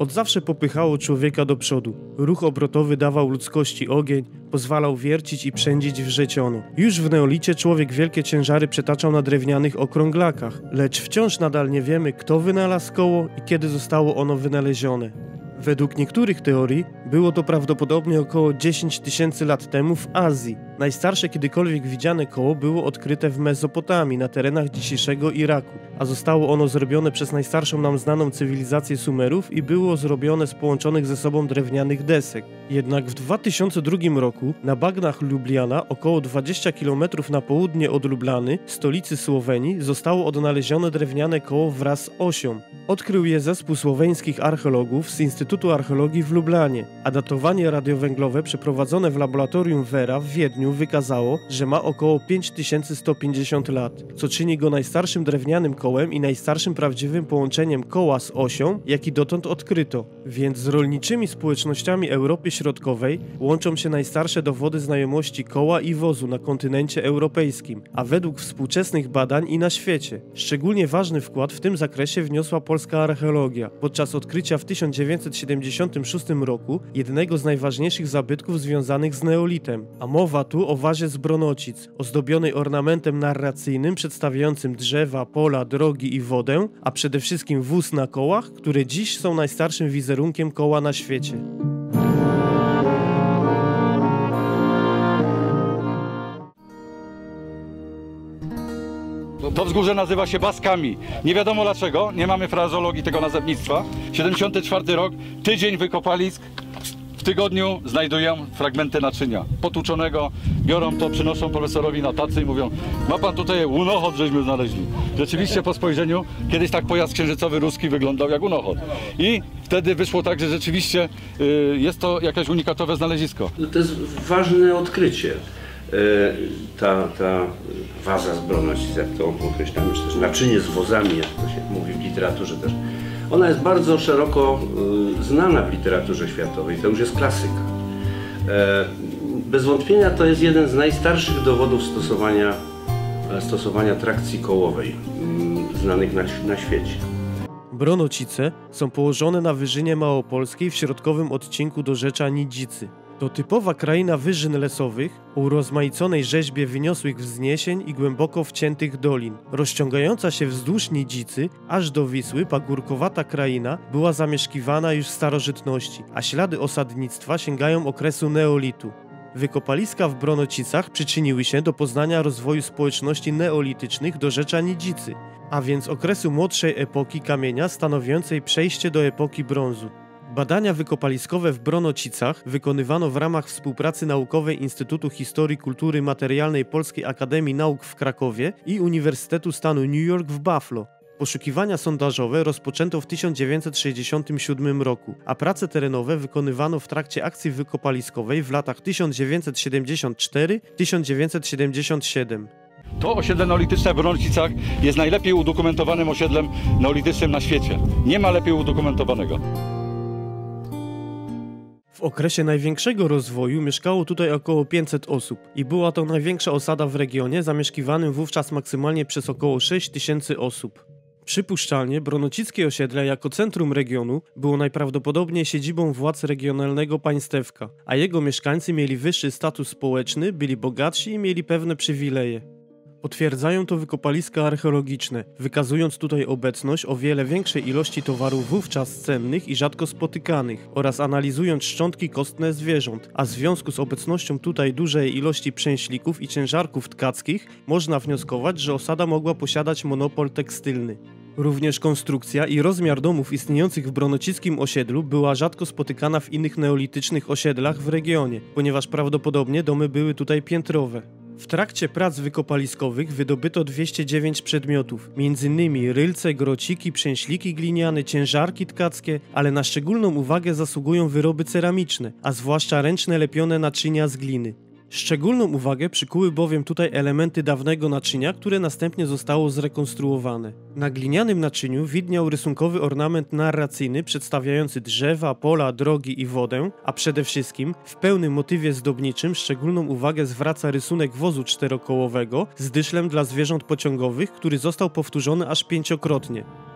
od zawsze popychało człowieka do przodu. Ruch obrotowy dawał ludzkości ogień, pozwalał wiercić i przędzić wrzeciono. Już w neolicie człowiek wielkie ciężary przetaczał na drewnianych okrąglakach, lecz wciąż nadal nie wiemy, kto wynalazł koło i kiedy zostało ono wynalezione. Według niektórych teorii było to prawdopodobnie około 10 tysięcy lat temu w Azji. Najstarsze kiedykolwiek widziane koło było odkryte w Mezopotamii, na terenach dzisiejszego Iraku, a zostało ono zrobione przez najstarszą nam znaną cywilizację Sumerów i było zrobione z połączonych ze sobą drewnianych desek. Jednak w 2002 roku na bagnach Lubliana, około 20 km na południe od Lublany, stolicy Słowenii, zostało odnalezione drewniane koło wraz z osią. Odkrył je zespół słoweńskich archeologów z Instytutu Archeologii w Lublanie, a datowanie radiowęglowe przeprowadzone w laboratorium Vera w Wiedniu wykazało, że ma około 5150 lat, co czyni go najstarszym drewnianym kołem i najstarszym prawdziwym połączeniem koła z osią, jaki dotąd odkryto. Więc z rolniczymi społecznościami Europy Środkowej łączą się najstarsze dowody znajomości koła i wozu na kontynencie europejskim, a według współczesnych badań i na świecie. Szczególnie ważny wkład w tym zakresie wniosła polska archeologia, podczas odkrycia w 1976 roku jednego z najważniejszych zabytków związanych z neolitem, a mowa tu o wazie z Bronocic, ozdobionej ornamentem narracyjnym przedstawiającym drzewa, pola, drogi i wodę, a przede wszystkim wóz na kołach, które dziś są najstarszym wizerunkiem koła na świecie. To wzgórze nazywa się Baskami. Nie wiadomo dlaczego, nie mamy frazeologii tego nazewnictwa. 74 rok, tydzień wykopalisk. W tygodniu znajdują fragmenty naczynia potłuczonego, biorą to, przynoszą profesorowi na tacy i mówią: ma pan tutaj łunochod, żeśmy znaleźli. Rzeczywiście po spojrzeniu, kiedyś tak pojazd księżycowy ruski wyglądał jak łunochod. I wtedy wyszło tak, że rzeczywiście jest to jakieś unikatowe znalezisko. To jest ważne odkrycie. Ta waza z Bronocic, jak to określamy, czy też naczynie z wozami, jak to się mówi w literaturze też, ona jest bardzo szeroko znana w literaturze światowej, to już jest klasyka. Bez wątpienia to jest jeden z najstarszych dowodów stosowania trakcji kołowej znanych na świecie. Bronocice są położone na wyżynie małopolskiej w środkowym odcinku dorzecza Nidzicy. To typowa kraina wyżyn lesowych o urozmaiconej rzeźbie wyniosłych wzniesień i głęboko wciętych dolin. Rozciągająca się wzdłuż Nidzicy aż do Wisły pagórkowata kraina była zamieszkiwana już w starożytności, a ślady osadnictwa sięgają okresu neolitu. Wykopaliska w Bronocicach przyczyniły się do poznania rozwoju społeczności neolitycznych dorzecza Nidzicy, a więc okresu młodszej epoki kamienia stanowiącej przejście do epoki brązu. Badania wykopaliskowe w Bronocicach wykonywano w ramach współpracy naukowej Instytutu Historii Kultury Materialnej Polskiej Akademii Nauk w Krakowie i Uniwersytetu Stanu New York w Buffalo. Poszukiwania sondażowe rozpoczęto w 1967 roku, a prace terenowe wykonywano w trakcie akcji wykopaliskowej w latach 1974-1977. To osiedle neolityczne w Bronocicach jest najlepiej udokumentowanym osiedlem neolitycznym na świecie. Nie ma lepiej udokumentowanego. W okresie największego rozwoju mieszkało tutaj około 500 osób i była to największa osada w regionie, zamieszkiwanym wówczas maksymalnie przez około 6 tysięcy osób. Przypuszczalnie Bronocickie osiedle jako centrum regionu było najprawdopodobniej siedzibą władz regionalnego państewka, a jego mieszkańcy mieli wyższy status społeczny, byli bogatsi i mieli pewne przywileje. Potwierdzają to wykopaliska archeologiczne, wykazując tutaj obecność o wiele większej ilości towarów wówczas cennych i rzadko spotykanych oraz analizując szczątki kostne zwierząt, a w związku z obecnością tutaj dużej ilości przęślików i ciężarków tkackich można wnioskować, że osada mogła posiadać monopol tekstylny. Również konstrukcja i rozmiar domów istniejących w bronocickim osiedlu była rzadko spotykana w innych neolitycznych osiedlach w regionie, ponieważ prawdopodobnie domy były tutaj piętrowe. W trakcie prac wykopaliskowych wydobyto 209 przedmiotów, m.in. rylce, grociki, przęśliki gliniane, ciężarki tkackie, ale na szczególną uwagę zasługują wyroby ceramiczne, a zwłaszcza ręczne lepione naczynia z gliny. Szczególną uwagę przykuły bowiem tutaj elementy dawnego naczynia, które następnie zostało zrekonstruowane. Na glinianym naczyniu widniał rysunkowy ornament narracyjny przedstawiający drzewa, pola, drogi i wodę, a przede wszystkim w pełnym motywie zdobniczym szczególną uwagę zwraca rysunek wozu czterokołowego z dyszlem dla zwierząt pociągowych, który został powtórzony aż 5-krotnie.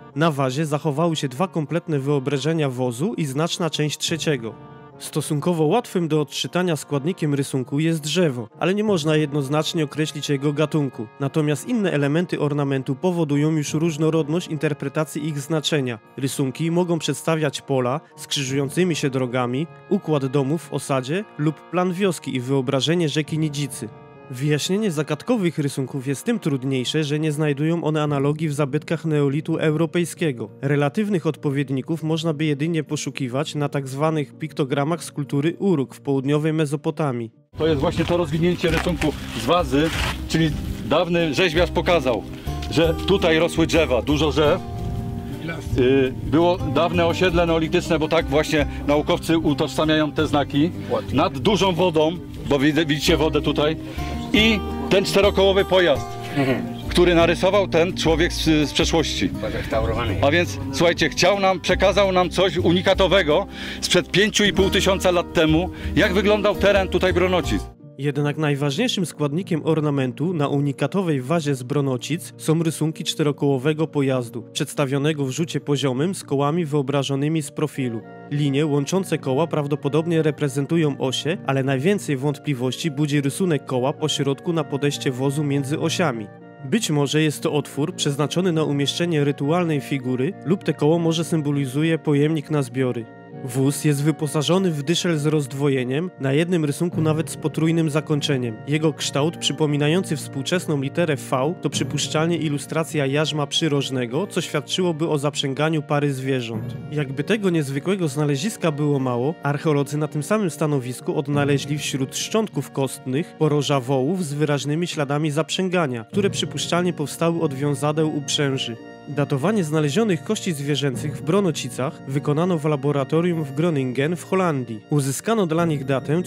Na wazie zachowały się 2 kompletne wyobrażenia wozu i znaczna część trzeciego. Stosunkowo łatwym do odczytania składnikiem rysunku jest drzewo, ale nie można jednoznacznie określić jego gatunku. Natomiast inne elementy ornamentu powodują już różnorodność interpretacji ich znaczenia. Rysunki mogą przedstawiać pola z krzyżującymi się drogami, układ domów w osadzie lub plan wioski i wyobrażenie rzeki Nidzicy. Wyjaśnienie zagadkowych rysunków jest tym trudniejsze, że nie znajdują one analogii w zabytkach neolitu europejskiego. Relatywnych odpowiedników można by jedynie poszukiwać na tzw. piktogramach z kultury Uruk w południowej Mezopotamii. To jest właśnie to rozwinięcie rysunku z wazy, czyli dawny rzeźbiarz pokazał, że tutaj rosły drzewa, dużo drzew. Było dawne osiedle neolityczne, bo tak właśnie naukowcy utożsamiają te znaki, nad dużą wodą, bo widzicie wodę tutaj, i ten 4-kołowy pojazd, który narysował ten człowiek z przeszłości. A więc słuchajcie, przekazał nam coś unikatowego sprzed 5,5 tysiąca lat temu, jak wyglądał teren tutaj Bronocic. Jednak najważniejszym składnikiem ornamentu na unikatowej wazie z Bronocic są rysunki 4-kołowego pojazdu, przedstawionego w rzucie poziomym z kołami wyobrażonymi z profilu. Linie łączące koła prawdopodobnie reprezentują osie, ale najwięcej wątpliwości budzi rysunek koła po środku na podejście wozu między osiami. Być może jest to otwór przeznaczony na umieszczenie rytualnej figury lub te koło może symbolizuje pojemnik na zbiory. Wóz jest wyposażony w dyszel z rozdwojeniem, na jednym rysunku nawet z potrójnym zakończeniem. Jego kształt, przypominający współczesną literę V, to przypuszczalnie ilustracja jarzma przyrożnego, co świadczyłoby o zaprzęganiu pary zwierząt. Jakby tego niezwykłego znaleziska było mało, archeolodzy na tym samym stanowisku odnaleźli wśród szczątków kostnych poroża wołów z wyraźnymi śladami zaprzęgania, które przypuszczalnie powstały od wiązadeł uprzęży. Datowanie znalezionych kości zwierzęcych w Bronocicach wykonano w laboratorium w Groningen w Holandii. Uzyskano dla nich datę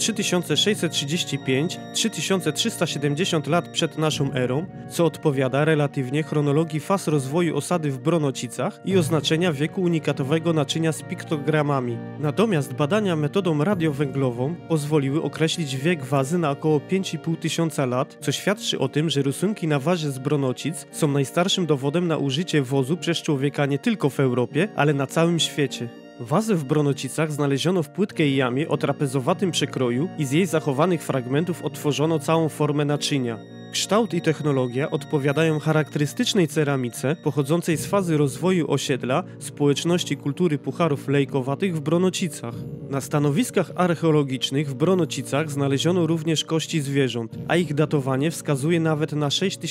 3635-3370 lat przed naszą erą, co odpowiada relatywnie chronologii faz rozwoju osady w Bronocicach i oznaczenia wieku unikatowego naczynia z piktogramami. Natomiast badania metodą radiowęglową pozwoliły określić wiek wazy na około 5,5 tysiąca lat, co świadczy o tym, że rysunki na wazie z Bronocic są najstarszym dowodem na użycie wozu przez człowieka nie tylko w Europie, ale na całym świecie. Wazę w Bronocicach znaleziono w płytkiej jamie o trapezowatym przekroju i z jej zachowanych fragmentów odtworzono całą formę naczynia. Kształt i technologia odpowiadają charakterystycznej ceramice pochodzącej z fazy rozwoju osiedla społeczności kultury pucharów lejkowatych w Bronocicach. Na stanowiskach archeologicznych w Bronocicach znaleziono również kości zwierząt, a ich datowanie wskazuje nawet na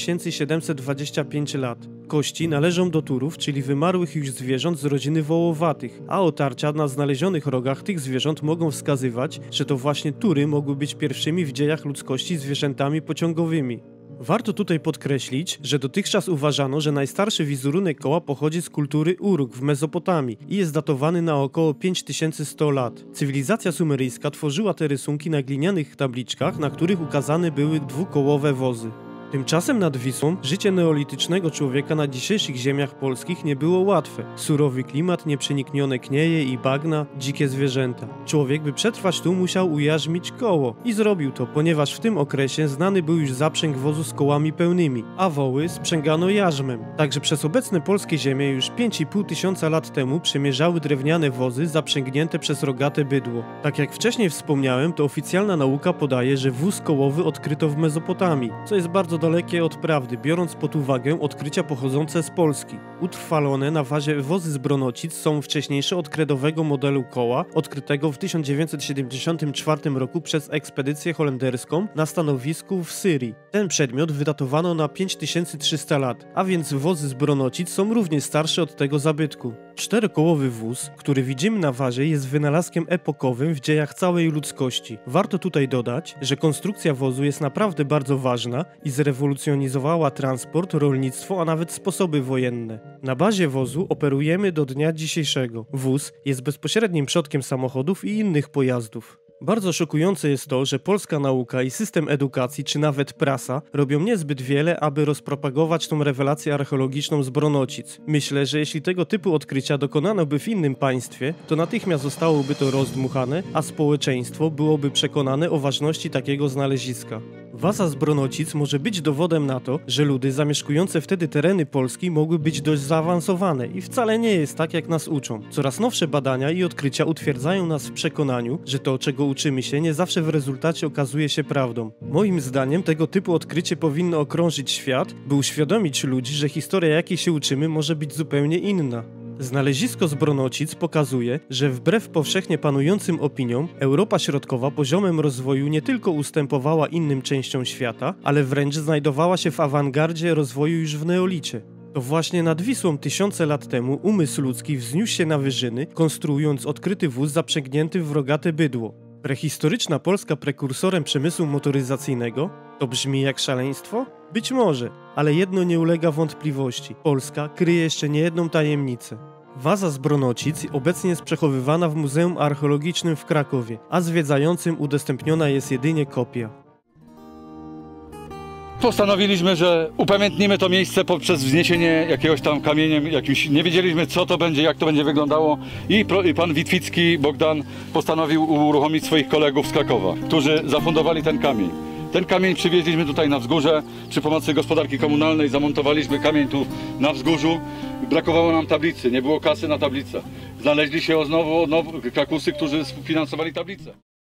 6725 lat. Kości należą do turów, czyli wymarłych już zwierząt z rodziny wołowatych, a otarcia na znalezionych rogach tych zwierząt mogą wskazywać, że to właśnie tury mogły być pierwszymi w dziejach ludzkości zwierzętami pociągowymi. Warto tutaj podkreślić, że dotychczas uważano, że najstarszy wizerunek koła pochodzi z kultury Uruk w Mezopotamii i jest datowany na około 5100 lat. Cywilizacja sumeryjska tworzyła te rysunki na glinianych tabliczkach, na których ukazane były dwukołowe wozy. Tymczasem nad Wisłą życie neolitycznego człowieka na dzisiejszych ziemiach polskich nie było łatwe. Surowy klimat, nieprzeniknione knieje i bagna, dzikie zwierzęta. Człowiek, by przetrwać tu, musiał ujarzmić koło. I zrobił to, ponieważ w tym okresie znany był już zaprzęg wozu z kołami pełnymi, a woły sprzęgano jarzmem. Także przez obecne polskie ziemie już 5,5 tysiąca lat temu przemierzały drewniane wozy zaprzęgnięte przez rogate bydło. Tak jak wcześniej wspomniałem, to oficjalna nauka podaje, że wóz kołowy odkryto w Mezopotamii, co jest bardzo dalekie od prawdy, biorąc pod uwagę odkrycia pochodzące z Polski. Utrwalone na wazie wozy z Bronocic są wcześniejsze od kredowego modelu koła, odkrytego w 1974 roku przez ekspedycję holenderską na stanowisku w Syrii. Ten przedmiot wydatowano na 5300 lat, a więc wozy z Bronocic są również starsze od tego zabytku. 4-kołowy wóz, który widzimy na wazie, jest wynalazkiem epokowym w dziejach całej ludzkości. Warto tutaj dodać, że konstrukcja wozu jest naprawdę bardzo ważna i zrewolucjonizowała transport, rolnictwo, a nawet sposoby wojenne. Na bazie wozu operujemy do dnia dzisiejszego. Wóz jest bezpośrednim przodkiem samochodów i innych pojazdów. Bardzo szokujące jest to, że polska nauka i system edukacji, czy nawet prasa, robią niezbyt wiele, aby rozpropagować tą rewelację archeologiczną z Bronocic. Myślę, że jeśli tego typu odkrycia dokonano by w innym państwie, to natychmiast zostałoby to rozdmuchane, a społeczeństwo byłoby przekonane o ważności takiego znaleziska. Waza z Bronocic może być dowodem na to, że ludy zamieszkujące wtedy tereny Polski mogły być dość zaawansowane i wcale nie jest tak, jak nas uczą. Coraz nowsze badania i odkrycia utwierdzają nas w przekonaniu, że to, czego uczymy się, nie zawsze w rezultacie okazuje się prawdą. Moim zdaniem tego typu odkrycie powinno okrążyć świat, by uświadomić ludzi, że historia, jakiej się uczymy, może być zupełnie inna. Znalezisko z Bronocic pokazuje, że wbrew powszechnie panującym opiniom, Europa Środkowa poziomem rozwoju nie tylko ustępowała innym częściom świata, ale wręcz znajdowała się w awangardzie rozwoju już w neolicie. To właśnie nad Wisłą tysiące lat temu umysł ludzki wzniósł się na wyżyny, konstruując odkryty wóz zaprzęgnięty w rogate bydło. Prehistoryczna Polska prekursorem przemysłu motoryzacyjnego? To brzmi jak szaleństwo? Być może, ale jedno nie ulega wątpliwości. Polska kryje jeszcze niejedną tajemnicę. Waza z Bronocic obecnie jest przechowywana w Muzeum Archeologicznym w Krakowie, a zwiedzającym udostępniona jest jedynie kopia. Postanowiliśmy, że upamiętnimy to miejsce poprzez wzniesienie jakiegoś tam kamieniem, jakimś, nie wiedzieliśmy co to będzie, jak to będzie wyglądało i pan Witwicki Bogdan postanowił uruchomić swoich kolegów z Krakowa, którzy zafundowali ten kamień. Ten kamień przywieźliśmy tutaj na wzgórze, przy pomocy gospodarki komunalnej zamontowaliśmy kamień tu na wzgórzu. Brakowało nam tablicy, nie było kasy na tablicę. Znaleźli się znowu krakusy, którzy finansowali tablicę.